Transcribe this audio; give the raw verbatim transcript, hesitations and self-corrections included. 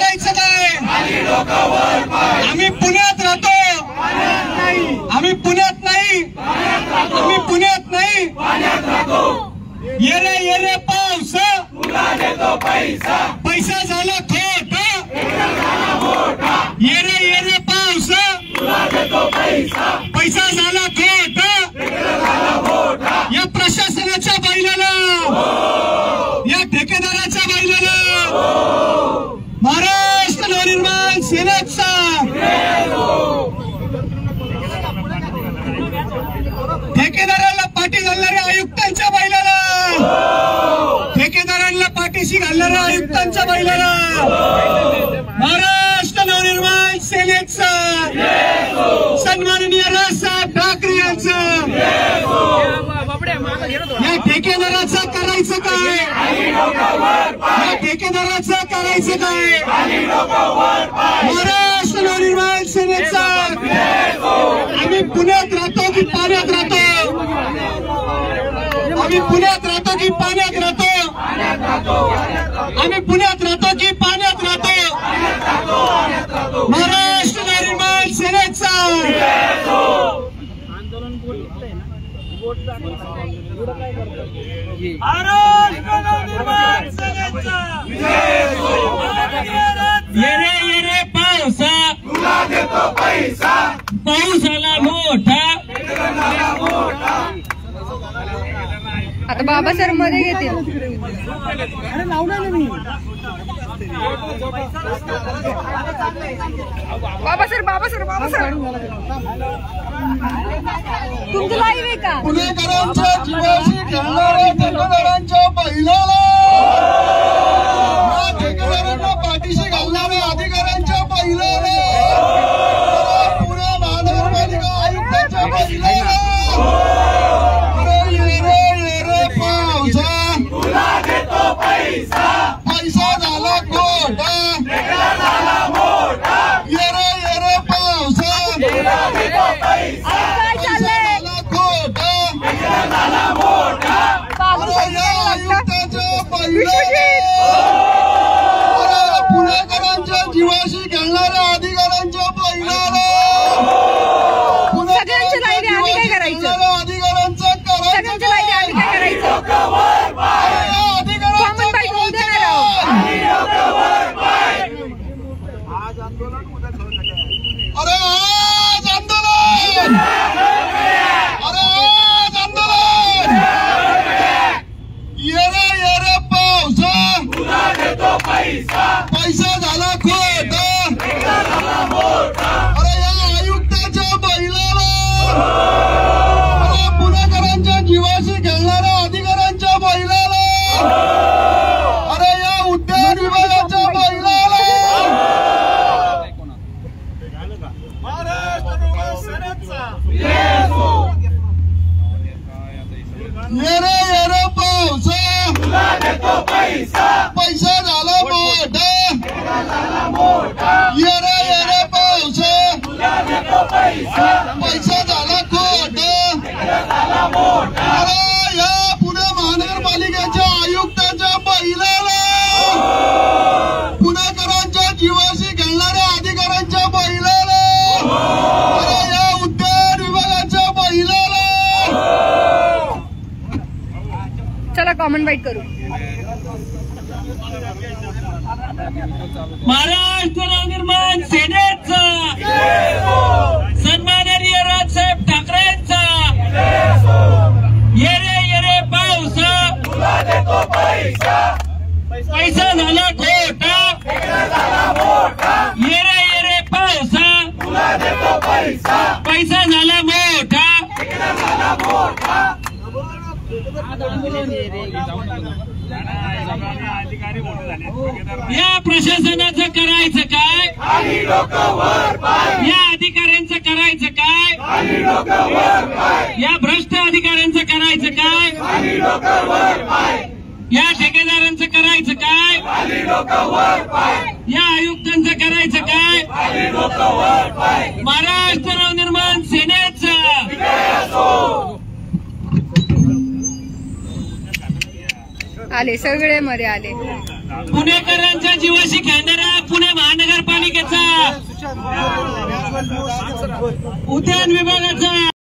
करायचं काय? आम्ही पुण्यात राहतो, आम्ही पुण्यात नाही, आम्ही पुण्यात नाही. येरे येरे पाऊस पैसा झाला खोटा, येरे येरे पाऊस पैसा झाला खोटा. या प्रशासनाच्या बैलाला, या ठेकेदाराच्या बैलाला महाराष्ट्र नवनिर्माण सेनेचा ठेकेदाराला पाठी घालणाऱ्या आयुक्तांच्या बैलाला, ठेकेदारांना पाठीशी घालणाऱ्या आयुक्तांच्या बैलाला महाराष्ट्र नवनिर्माण सेनेचा सन्माननीय राजसाहेब ठाकरे यांचं. या ठेकेदाराचं करायचं काय? या ठेकेदाराचं करायचं काय? महाराष्ट्र नवनिर्माण सेनेचा आम्ही पुण्यात राहतो की पाण्यात राहतो? आम्ही पुण्यात राहतो की पाण्यात राहतो? आम्ही पुण्यात राहतो की पाण्यात राहतो? महाराष्ट्र नवनिर्माण सेनेचा येरे येरे पावसा पाऊस आला मोठा. आता बाबा सर मध्ये घेतील. बाबा सर बाबा सर बाबा सर तुमचं लाईव्ह आहे का? पुणेकरांच्या जीवाशी खेळणाऱ्या ठेकेदारांच्या बैलाला, या ठेकेदारांना पाठीशी घालणाऱ्या अधिकाऱ्यांच्या बैलाला, पुणे महानगरपालिका आयुक्तांच्या बैलाला पैसा झाला खोटा, येरे येरे पावसा पैसा झाला खोटा. आयुक्ताच्या बैलाला, पुणेकरांच्या जीवाशी खेळणाऱ्या अधिकाऱ्यांच्या बैलाला, सगळ्यांच्या लाईव्ह आम्ही काय करायचं? अधिकाऱ्यांचा सगळ्यांच्या लाईव्ह आम्ही काय करायचं? अरे आज आंदोलन, अरे आज आंदोलन. येरे येरे पावसा पैसा झाला खोटा. अरे या आयुक्ताच्या बैलाला, अरे पुणेकरांच्या जीवाशी खेळणाऱ्या अधिकाऱ्यांच्या बैलाला, अरे या उद्यान विभागाच्या बैलाला येरे येरे पावसा पैसा झाला मोठा. येरे येरे पावसा पैसा झाला खोटा. अरे या पुणे महानगरपालिकेच्या आयुक्ताच्या बैलाला, पुणेकरांच्या जीवाशी खेळणाऱ्या अधिकाऱ्यांच्या बैलाला, अरे या उद्यान विभागाच्या बैलाला. चला कॉमन बाईट करू. महाराष्ट्र नवनिर्माण सेनेचा सन्माननीय राजसाहेब ठाकरेंचा येरे येरे पावसा पैसा झाला खोटा. येरे येरे पावसा पैसा झाला मोठा. या प्रशासनाचं करायचं काय? या अधिकाऱ्यांचं करायचं काय? या भ्रष्ट अधिकाऱ्यांचं करायचं काय? या ठेकेदारांचं करायचं काय? या आयुक्तांचं करायचं काय? महाराष्ट्र नवनिर्माण सेनेचं आले सगळे मध्ये आले. पुणेकरांच्या जीवाशी खेळणाऱ्या पुणे उद्यान विभागाचा